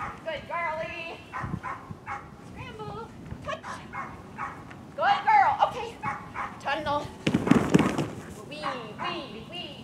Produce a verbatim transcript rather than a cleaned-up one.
Good girlie. Scramble. Touch. Good girl. Okay. Tunnel. Wee, wee, wee.